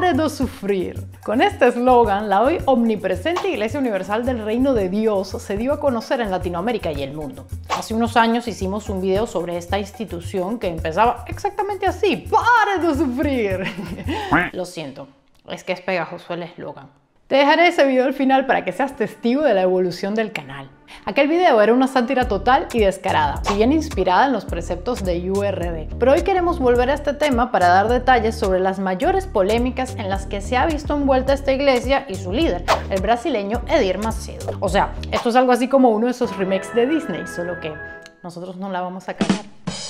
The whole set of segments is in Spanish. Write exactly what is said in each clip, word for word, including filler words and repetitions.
pare de sufrir. Con este eslogan, la hoy omnipresente Iglesia Universal del Reino de Dios se dio a conocer en Latinoamérica y el mundo. Hace unos años hicimos un video sobre esta institución que empezaba exactamente así: ¡pare de sufrir! Lo siento, es que es pegajoso el eslogan. Te dejaré ese video al final para que seas testigo de la evolución del canal. Aquel video era una sátira total y descarada, si bien inspirada en los preceptos de U R D. Pero hoy queremos volver a este tema para dar detalles sobre las mayores polémicas en las que se ha visto envuelta esta iglesia y su líder, el brasileño Edir Macedo. O sea, esto es algo así como uno de esos remakes de Disney, solo que nosotros no la vamos a cambiar.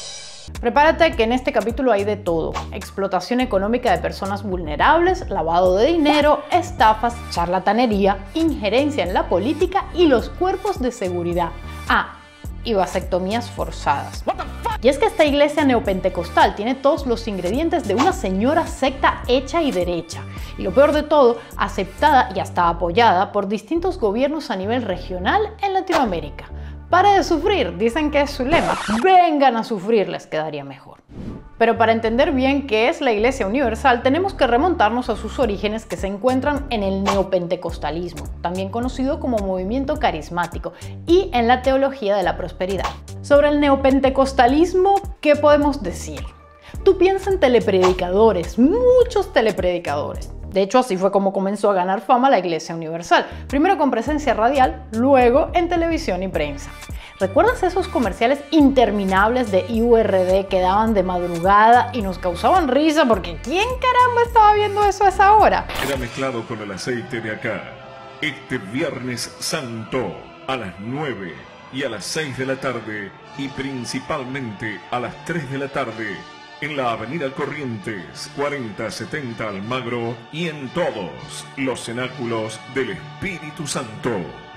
Prepárate que en este capítulo hay de todo: explotación económica de personas vulnerables, lavado de dinero, estafas, charlatanería, injerencia en la política y los cuerpos de seguridad. Ah, y vasectomías forzadas. Y es que esta iglesia neopentecostal tiene todos los ingredientes de una señora secta hecha y derecha. Y lo peor de todo, aceptada y hasta apoyada por distintos gobiernos a nivel regional en Latinoamérica. Pare de sufrir, dicen que es su lema. Vengan a sufrir, les quedaría mejor. Pero para entender bien qué es la Iglesia Universal, tenemos que remontarnos a sus orígenes, que se encuentran en el neopentecostalismo, también conocido como movimiento carismático, y en la teología de la prosperidad. Sobre el neopentecostalismo, ¿qué podemos decir? Tú piensas en telepredicadores, muchos telepredicadores. De hecho, así fue como comenzó a ganar fama la Iglesia Universal, primero con presencia radial, luego en televisión y prensa. ¿Recuerdas esos comerciales interminables de U R D que daban de madrugada y nos causaban risa porque ¿quién caramba estaba viendo eso a esa hora? Era mezclado con el aceite de acá. Este Viernes Santo a las nueve y a las seis de la tarde y principalmente a las tres de la tarde. En la avenida Corrientes, cuarenta setenta Almagro y en todos los cenáculos del Espíritu Santo.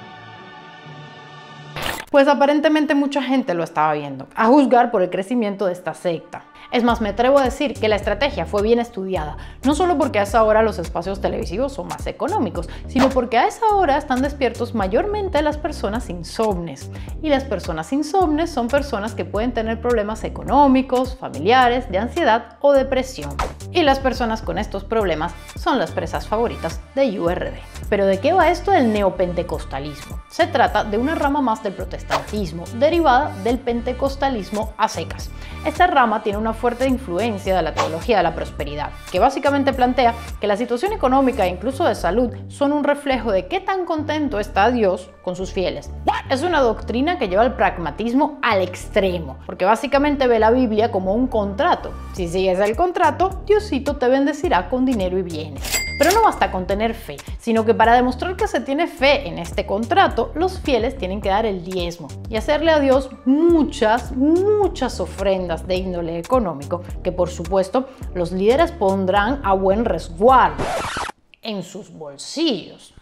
Pues aparentemente mucha gente lo estaba viendo, a juzgar por el crecimiento de esta secta. Es más, me atrevo a decir que la estrategia fue bien estudiada, no solo porque a esa hora los espacios televisivos son más económicos, sino porque a esa hora están despiertos mayormente las personas insomnes. Y las personas insomnes son personas que pueden tener problemas económicos, familiares, de ansiedad o depresión. Y las personas con estos problemas son las presas favoritas de U R D. Pero ¿de qué va esto del neopentecostalismo? Se trata de una rama más del protestantismo, derivada del pentecostalismo a secas. Esta rama tiene una fuerte influencia de la teología de la prosperidad, que básicamente plantea que la situación económica e incluso de salud son un reflejo de qué tan contento está Dios con sus fieles. Es una doctrina que lleva el pragmatismo al extremo, porque básicamente ve la Biblia como un contrato. Si sigues el contrato, Diosito te bendecirá con dinero y bienes. Pero no basta con tener fe, sino que para demostrar que se tiene fe en este contrato, los fieles tienen que dar el diezmo y hacerle a Dios muchas, muchas ofrendas de índole económico, que por supuesto los líderes pondrán a buen resguardo en sus bolsillos.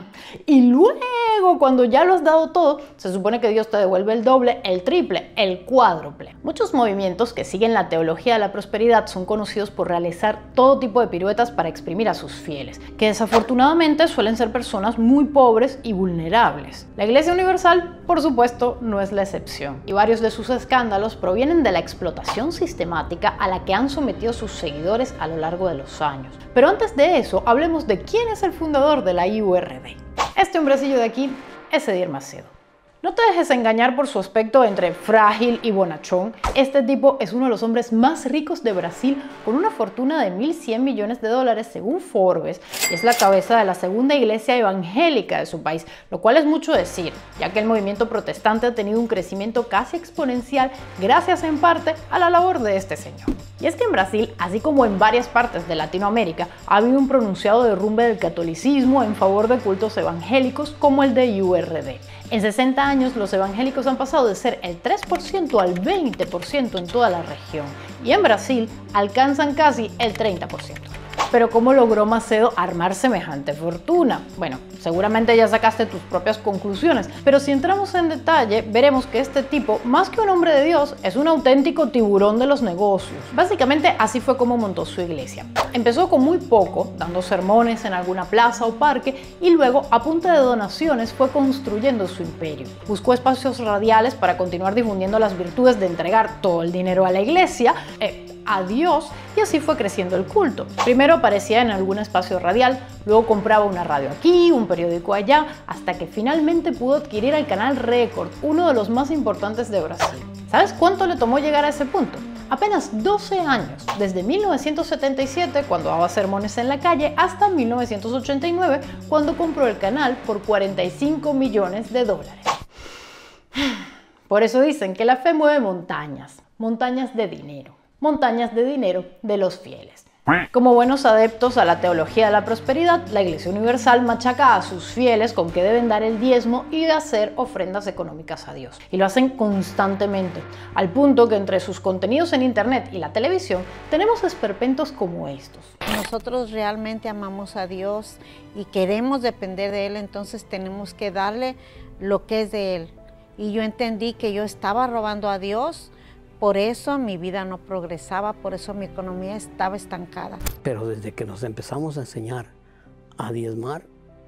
Y luego, cuando ya lo has dado todo, se supone que Dios te devuelve el doble, el triple, el cuádruple. Muchos movimientos que siguen la teología de la prosperidad son conocidos por realizar todo tipo de piruetas para exprimir a sus fieles, que desafortunadamente suelen ser personas muy pobres y vulnerables. La Iglesia Universal, por supuesto, no es la excepción, y varios de sus escándalos provienen de la explotación sistemática a la que han sometido sus seguidores a lo largo de los años. Pero antes de eso, hablemos de quién es el fundador de la U R D. Este hombrecillo de aquí es Edir Macedo. No te dejes engañar por su aspecto entre frágil y bonachón. Este tipo es uno de los hombres más ricos de Brasil, con una fortuna de mil cien millones de dólares según Forbes, y es la cabeza de la segunda iglesia evangélica de su país, lo cual es mucho decir, ya que el movimiento protestante ha tenido un crecimiento casi exponencial gracias en parte a la labor de este señor. Y es que en Brasil, así como en varias partes de Latinoamérica, ha habido un pronunciado derrumbe del catolicismo en favor de cultos evangélicos como el de U R D. En sesenta años, los evangélicos han pasado de ser el tres por ciento al veinte por ciento en toda la región, y en Brasil alcanzan casi el treinta por ciento. Pero ¿cómo logró Macedo armar semejante fortuna? Bueno, seguramente ya sacaste tus propias conclusiones, pero si entramos en detalle, veremos que este tipo, más que un hombre de Dios, es un auténtico tiburón de los negocios. Básicamente así fue como montó su iglesia. Empezó con muy poco, dando sermones en alguna plaza o parque, y luego, a punta de donaciones, fue construyendo su imperio. Buscó espacios radiales para continuar difundiendo las virtudes de entregar todo el dinero a la iglesia, eh, a Dios y así fue creciendo el culto. Primero aparecía en algún espacio radial, luego compraba una radio aquí, un periódico allá, hasta que finalmente pudo adquirir el canal Record, uno de los más importantes de Brasil. ¿Sabes cuánto le tomó llegar a ese punto? Apenas doce años, desde mil novecientos setenta y siete, cuando daba sermones en la calle, hasta mil novecientos ochenta y nueve, cuando compró el canal por cuarenta y cinco millones de dólares. Por eso dicen que la fe mueve montañas, montañas de dinero, montañas de dinero de los fieles. Como buenos adeptos a la teología de la prosperidad, la Iglesia Universal machaca a sus fieles con que deben dar el diezmo y hacer ofrendas económicas a Dios. Y lo hacen constantemente, al punto que entre sus contenidos en internet y la televisión tenemos esperpentos como estos. Nosotros realmente amamos a Dios y queremos depender de Él, entonces tenemos que darle lo que es de Él. Y yo entendí que yo estaba robando a Dios. Por eso mi vida no progresaba, por eso mi economía estaba estancada. Pero desde que nos empezamos a enseñar a diezmar,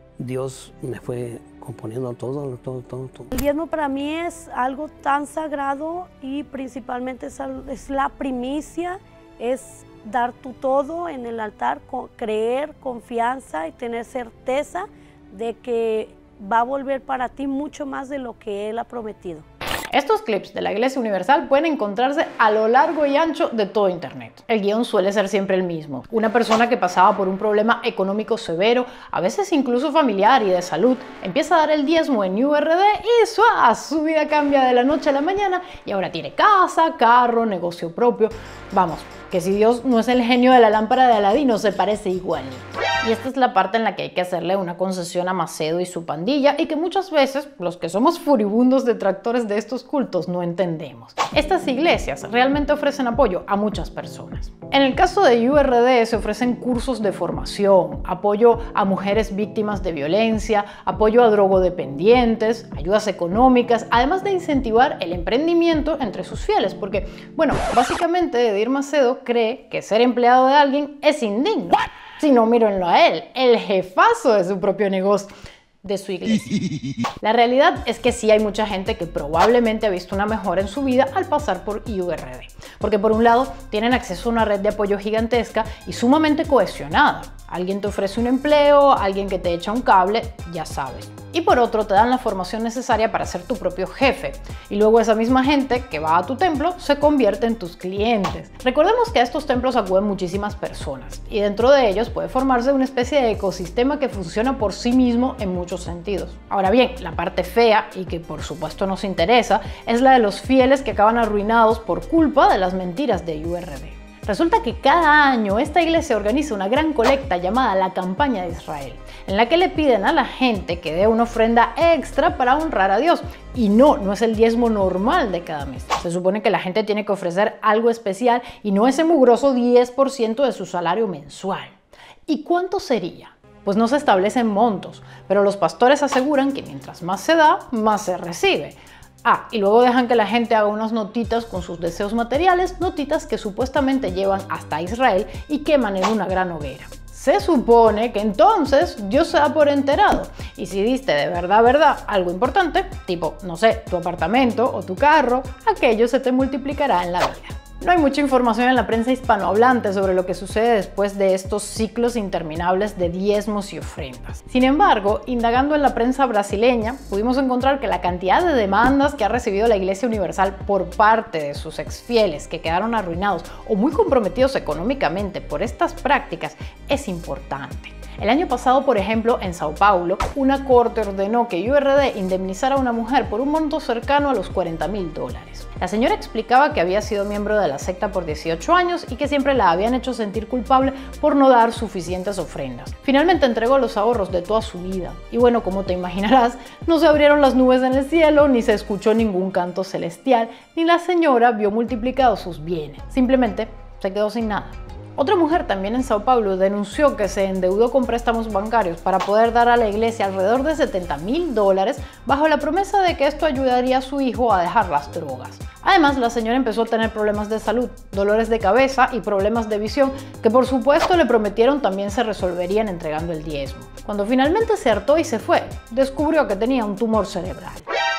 Dios me fue componiendo todo, todo, todo, todo. El diezmo para mí es algo tan sagrado y principalmente es, es la primicia, es dar tu todo en el altar, creer, confianza y tener certeza de que va a volver para ti mucho más de lo que Él ha prometido. Estos clips de la Iglesia Universal pueden encontrarse a lo largo y ancho de todo internet. El guión suele ser siempre el mismo. Una persona que pasaba por un problema económico severo, a veces incluso familiar y de salud, empieza a dar el diezmo en U R D y ¡suá! Su vida cambia de la noche a la mañana y ahora tiene casa, carro, negocio propio. Vamos, que si Dios no es el genio de la lámpara de Aladino, se parece igual. Y esta es la parte en la que hay que hacerle una concesión a Macedo y su pandilla y que muchas veces los que somos furibundos detractores de estos cultos no entendemos. Estas iglesias realmente ofrecen apoyo a muchas personas. En el caso de U R D se ofrecen cursos de formación, apoyo a mujeres víctimas de violencia, apoyo a drogodependientes, ayudas económicas, además de incentivar el emprendimiento entre sus fieles, porque, bueno, básicamente Edir Macedo cree que ser empleado de alguien es indigno. Si no, mírenlo a él, el jefazo de su propio negocio, de su iglesia. La realidad es que sí hay mucha gente que probablemente ha visto una mejora en su vida al pasar por U R D. Porque por un lado tienen acceso a una red de apoyo gigantesca y sumamente cohesionada. Alguien te ofrece un empleo, alguien que te echa un cable, ya sabes. Y por otro te dan la formación necesaria para ser tu propio jefe. Y luego esa misma gente que va a tu templo se convierte en tus clientes. Recordemos que a estos templos acuden muchísimas personas y dentro de ellos puede formarse una especie de ecosistema que funciona por sí mismo en muchos sentidos. Ahora bien, la parte fea, y que por supuesto nos interesa, es la de los fieles que acaban arruinados por culpa de las mentiras de U R D. Resulta que cada año esta iglesia organiza una gran colecta llamada la Campaña de Israel, en la que le piden a la gente que dé una ofrenda extra para honrar a Dios. Y no, no es el diezmo normal de cada mes. Se supone que la gente tiene que ofrecer algo especial y no ese mugroso diez por ciento de su salario mensual. ¿Y cuánto sería? Pues no se establecen montos, pero los pastores aseguran que mientras más se da, más se recibe. Ah, y luego dejan que la gente haga unas notitas con sus deseos materiales, notitas que supuestamente llevan hasta Israel y queman en una gran hoguera. Se supone que entonces Dios se da por enterado y si diste de verdad, verdad, algo importante, tipo, no sé, tu apartamento o tu carro, aquello se te multiplicará en la vida. No hay mucha información en la prensa hispanohablante sobre lo que sucede después de estos ciclos interminables de diezmos y ofrendas. Sin embargo, indagando en la prensa brasileña, pudimos encontrar que la cantidad de demandas que ha recibido la Iglesia Universal por parte de sus exfieles que quedaron arruinados o muy comprometidos económicamente por estas prácticas es importante. El año pasado, por ejemplo, en Sao Paulo, una corte ordenó que U R D indemnizara a una mujer por un monto cercano a los cuarenta mil dólares. La señora explicaba que había sido miembro de la secta por dieciocho años y que siempre la habían hecho sentir culpable por no dar suficientes ofrendas. Finalmente entregó los ahorros de toda su vida. Y bueno, como te imaginarás, no se abrieron las nubes en el cielo, ni se escuchó ningún canto celestial, ni la señora vio multiplicados sus bienes. Simplemente se quedó sin nada. Otra mujer también en Sao Paulo denunció que se endeudó con préstamos bancarios para poder dar a la iglesia alrededor de setenta mil dólares bajo la promesa de que esto ayudaría a su hijo a dejar las drogas. Además, la señora empezó a tener problemas de salud, dolores de cabeza y problemas de visión que por supuesto le prometieron también se resolverían entregando el diezmo. Cuando finalmente se hartó y se fue, descubrió que tenía un tumor cerebral.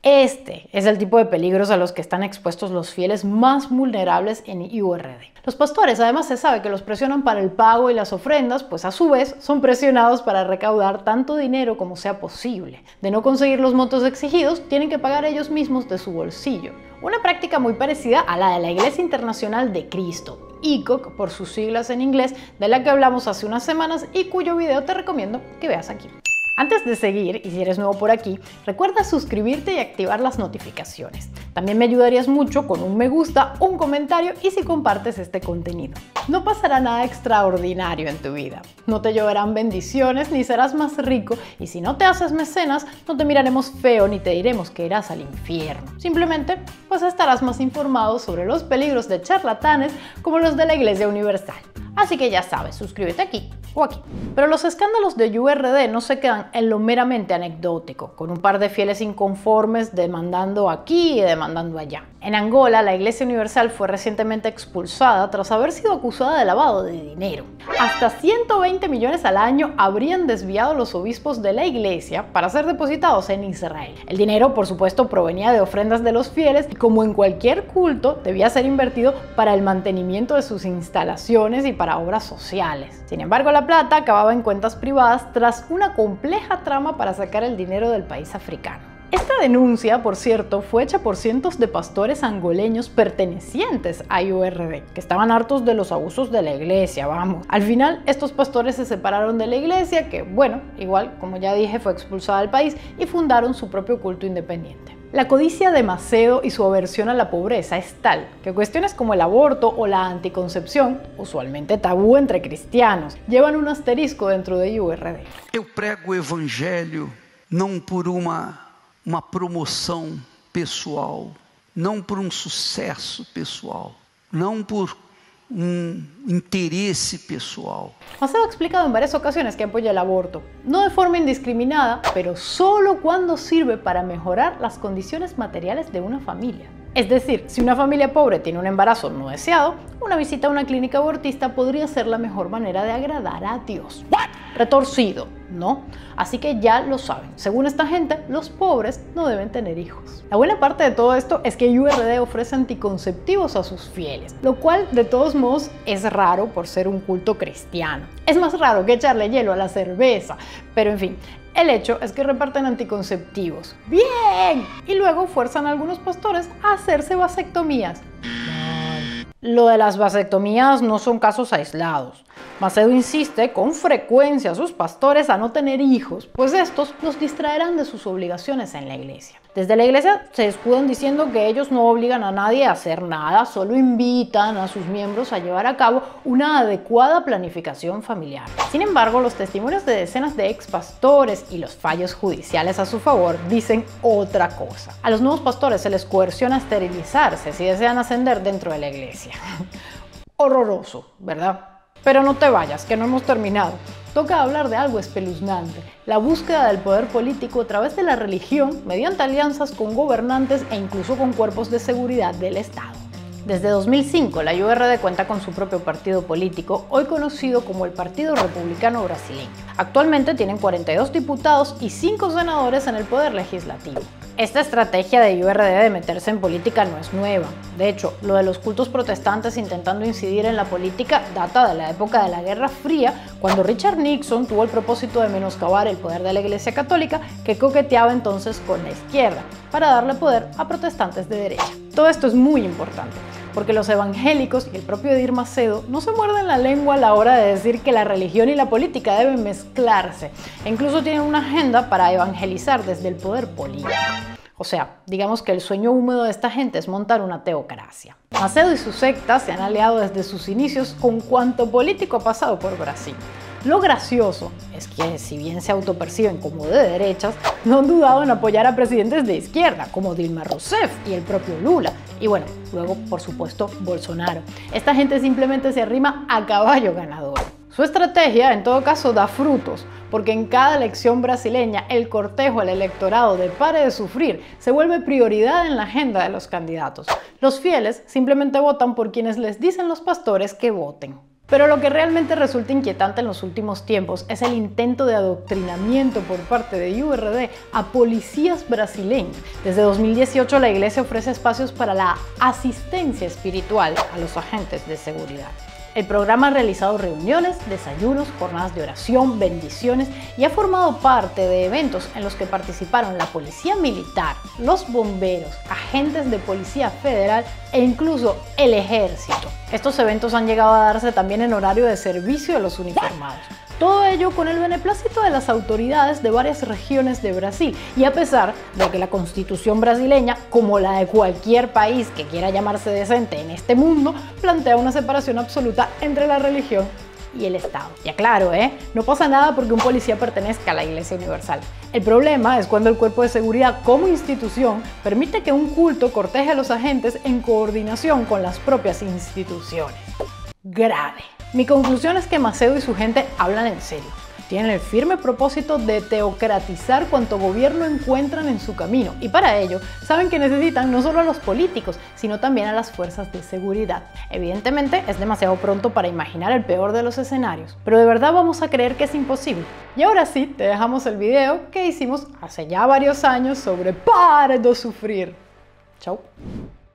Este es el tipo de peligros a los que están expuestos los fieles más vulnerables en U R D. Los pastores además se sabe que los presionan para el pago y las ofrendas, pues a su vez son presionados para recaudar tanto dinero como sea posible. De no conseguir los montos exigidos, tienen que pagar ellos mismos de su bolsillo. Una práctica muy parecida a la de la Iglesia Internacional de Cristo, I C O C por sus siglas en inglés, de la que hablamos hace unas semanas y cuyo video te recomiendo que veas aquí. Antes de seguir, y si eres nuevo por aquí, recuerda suscribirte y activar las notificaciones. También me ayudarías mucho con un me gusta, un comentario y si compartes este contenido. No pasará nada extraordinario en tu vida. No te lloverán bendiciones ni serás más rico y si no te haces mecenas, no te miraremos feo ni te diremos que irás al infierno. Simplemente, pues estarás más informado sobre los peligros de charlatanes como los de la Iglesia Universal. Así que ya sabes, suscríbete aquí o aquí. Pero los escándalos de U R D no se quedan en lo meramente anecdótico, con un par de fieles inconformes demandando aquí y demandando allá. En Angola, la Iglesia Universal fue recientemente expulsada tras haber sido acusada de lavado de dinero. Hasta ciento veinte millones al año habrían desviado los obispos de la Iglesia para ser depositados en Israel. El dinero, por supuesto, provenía de ofrendas de los fieles y, como en cualquier culto, debía ser invertido para el mantenimiento de sus instalaciones y para obras sociales. Sin embargo, la plata acababa en cuentas privadas tras una compleja trama para sacar el dinero del país africano. Esta denuncia, por cierto, fue hecha por cientos de pastores angoleños pertenecientes a U R D, que estaban hartos de los abusos de la iglesia, vamos. Al final, estos pastores se separaron de la iglesia, que, bueno, igual, como ya dije, fue expulsada del país, y fundaron su propio culto independiente. La codicia de Macedo y su aversión a la pobreza es tal que cuestiones como el aborto o la anticoncepción, usualmente tabú entre cristianos, llevan un asterisco dentro de U R D. Eu prego o evangelho não por uma uma promoção pessoal, não por um sucesso pessoal, não por un interés pessoal. Macedo ha explicado en varias ocasiones que apoya el aborto, no de forma indiscriminada, pero solo cuando sirve para mejorar las condiciones materiales de una familia. Es decir, si una familia pobre tiene un embarazo no deseado, una visita a una clínica abortista podría ser la mejor manera de agradar a Dios. ¿What? Retorcido, ¿no? Así que ya lo saben, según esta gente, los pobres no deben tener hijos. La buena parte de todo esto es que U R D ofrece anticonceptivos a sus fieles, lo cual de todos modos es raro por ser un culto cristiano. Es más raro que echarle hielo a la cerveza, pero en fin. El hecho es que reparten anticonceptivos. ¡Bien! Y luego fuerzan a algunos pastores a hacerse vasectomías. Lo de las vasectomías no son casos aislados. Macedo insiste con frecuencia a sus pastores a no tener hijos, pues estos los distraerán de sus obligaciones en la iglesia. Desde la iglesia se escudan diciendo que ellos no obligan a nadie a hacer nada, solo invitan a sus miembros a llevar a cabo una adecuada planificación familiar. Sin embargo, los testimonios de decenas de ex pastores y los fallos judiciales a su favor dicen otra cosa. A los nuevos pastores se les coerciona a esterilizarse si desean ascender dentro de la iglesia. Horroroso, ¿verdad? Pero no te vayas, que no hemos terminado. Toca hablar de algo espeluznante, la búsqueda del poder político a través de la religión mediante alianzas con gobernantes e incluso con cuerpos de seguridad del Estado. Desde dos mil cinco, la U R D cuenta con su propio partido político, hoy conocido como el Partido Republicano Brasileño. Actualmente tienen cuarenta y dos diputados y cinco senadores en el poder legislativo. Esta estrategia de U R D de meterse en política no es nueva. De hecho, lo de los cultos protestantes intentando incidir en la política data de la época de la Guerra Fría, cuando Richard Nixon tuvo el propósito de menoscabar el poder de la Iglesia Católica, que coqueteaba entonces con la izquierda, para darle poder a protestantes de derecha. Todo esto es muy importante, porque los evangélicos y el propio Edir Macedo no se muerden la lengua a la hora de decir que la religión y la política deben mezclarse, e incluso tienen una agenda para evangelizar desde el poder político. O sea, digamos que el sueño húmedo de esta gente es montar una teocracia. Macedo y su secta se han aliado desde sus inicios con cuanto político ha pasado por Brasil. Lo gracioso es que, si bien se autoperciben como de derechas, no han dudado en apoyar a presidentes de izquierda, como Dilma Rousseff y el propio Lula. Y bueno, luego, por supuesto, Bolsonaro. Esta gente simplemente se arrima a caballo ganador. Su estrategia, en todo caso, da frutos, porque en cada elección brasileña el cortejo al electorado de pare de sufrir se vuelve prioridad en la agenda de los candidatos. Los fieles simplemente votan por quienes les dicen los pastores que voten. Pero lo que realmente resulta inquietante en los últimos tiempos es el intento de adoctrinamiento por parte de U R D a policías brasileños. Desde dos mil dieciocho la iglesia ofrece espacios para la asistencia espiritual a los agentes de seguridad. El programa ha realizado reuniones, desayunos, jornadas de oración, bendiciones y ha formado parte de eventos en los que participaron la policía militar, los bomberos, agentes de policía federal e incluso el ejército. Estos eventos han llegado a darse también en horario de servicio de los uniformados. Todo ello con el beneplácito de las autoridades de varias regiones de Brasil y a pesar de que la constitución brasileña, como la de cualquier país que quiera llamarse decente en este mundo, plantea una separación absoluta entre la religión y el Estado. Ya claro, ¿eh? No pasa nada porque un policía pertenezca a la Iglesia Universal. El problema es cuando el cuerpo de seguridad como institución permite que un culto corteje a los agentes en coordinación con las propias instituciones. Grave. Mi conclusión es que Macedo y su gente hablan en serio. Tienen el firme propósito de teocratizar cuanto gobierno encuentran en su camino y para ello saben que necesitan no solo a los políticos, sino también a las fuerzas de seguridad. Evidentemente es demasiado pronto para imaginar el peor de los escenarios, pero de verdad vamos a creer que es imposible. Y ahora sí, te dejamos el video que hicimos hace ya varios años sobre Pare de Sufrir. Chau.